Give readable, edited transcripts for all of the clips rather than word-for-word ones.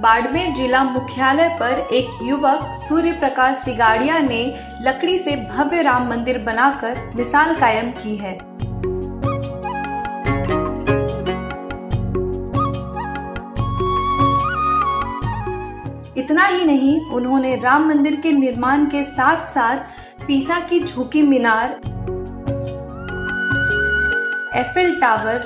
बाड़मेर जिला मुख्यालय पर एक युवक सूर्य प्रकाश सिगाड़िया ने लकड़ी से भव्य राम मंदिर बनाकर मिसाल कायम की है। इतना ही नहीं, उन्होंने राम मंदिर के निर्माण के साथ साथ पीसा की झुकी मीनार, Eiffel tower,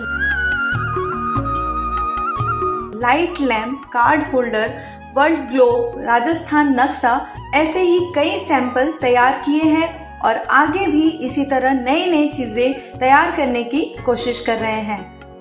light lamp, card holder, world globe, Rajasthan नक्शा ऐसे ही कई सैंपल तैयार किए हैं और आगे भी इसी तरह नई नई चीजें तैयार करने की कोशिश कर रहे हैं।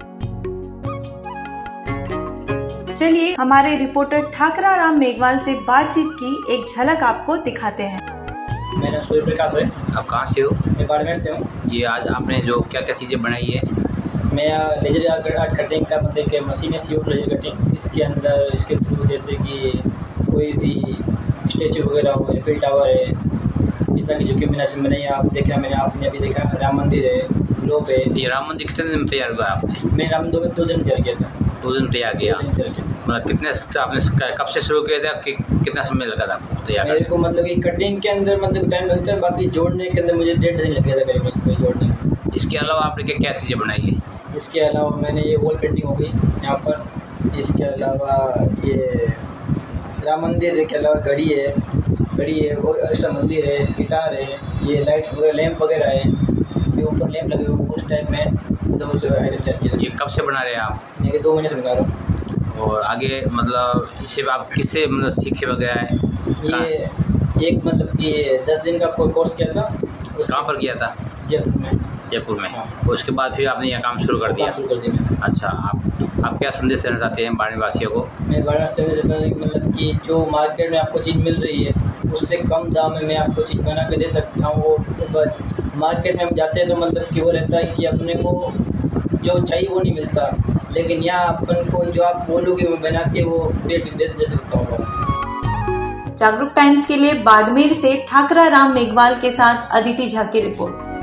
चलिए हमारे रिपोर्टर ठाकरा राम मेघवाल से बातचीत की एक झलक आपको दिखाते हैं। मेरा सूर्य प्रकाश है। आप कहाँ से हो? मैं बाड़मेर से हूँ। ये आज आपने जो क्या क्या चीज़ें बनाई है? मैं लेजर आर्ट कटिंग का मतलब कि मशीन है, सीओ लेजर कटिंग। इसके अंदर इसके थ्रू जैसे कि कोई भी स्टेचू वगैरह हो, एफिल टावर है, इस तरह की जो कि मैंने बनाई है। आप देखा, आपने अभी देखा राम मंदिर है, ग्लोब है। ये राम मंदिर कितने दिन में तैयार हुआ आपने? मैं राम मंदिर 2 दिन तैयार किया था। 2 दिन तैयार किया। मतलब कितने आपने कब से शुरू किया था कि कितना समय लगा था आपको तैयार? मेरे को मतलब कि कटिंग के अंदर मतलब टाइम लगता है, बाकी जोड़ने के अंदर मुझे 1.5 दिन लग गया था करीब इसको जोड़ने में। इसके अलावा आपने क्या क्या चीज़ें बनाई है? इसके अलावा मैंने ये वॉल पेंटिंग हो गई यहाँ पर। इसके अलावा ये राम मंदिर के अलावा घड़ी है और एक्स्ट्रा मंदिर है, गिटार है, ये लाइट वगैरह, लैंप वगैरह है, ये ऊपर लैंप लगे हुए उस टाइप में। तो उस आइटम तैयार किया। ये कब से बना रहे हैं आप? मैं 2 महीने से बना रहा हूँ। और आगे मतलब इससे आप किससे मतलब सीखे वगैरह है? ये एक मतलब कि 10 दिन का कोर्स किया था। कहाँ पर किया था? जयपुर में। हाँ। उसके बाद फिर आपने यहाँ काम शुरू कर दिया? अच्छा, आप क्या संदेश देना चाहते हैं बाड़मेर वासियों को? मैं बाड़मेर संदेश देता हूँ मतलब कि जो मार्केट में आपको चीज़ मिल रही है उससे कम दाम में मैं आपको चीज़ बना के दे सकता हूँ। वो मार्केट में हम जाते हैं तो मतलब कि वो रहता है कि अपने को जो चाहिए वो नहीं मिलता, लेकिन यहाँ अपन को जो आप बोलोगे वो बना के वो रेट दे सकता हूँ। जागरूक टाइम्स के लिए बाड़मेर से ठाकरा राम मेघवाल के साथ अदिति झा की रिपोर्ट।